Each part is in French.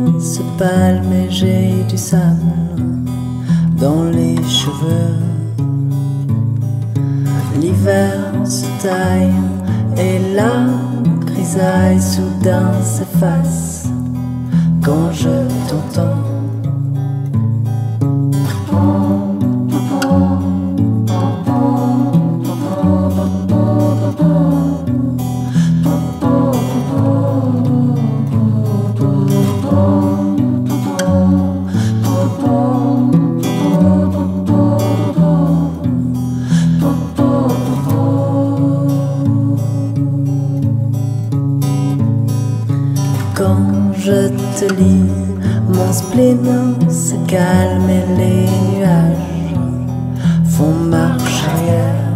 se palme et j'ai du sable dans les cheveux. L'hiver se taille et la grisaille soudain s'efface quand je t'entends. Quand je te lis, mon spleen se calme et les nuages font marche arrière.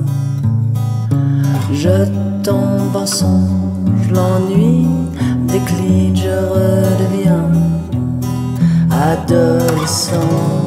Je tombe en songe, l'ennui décline, je redeviens adolescent.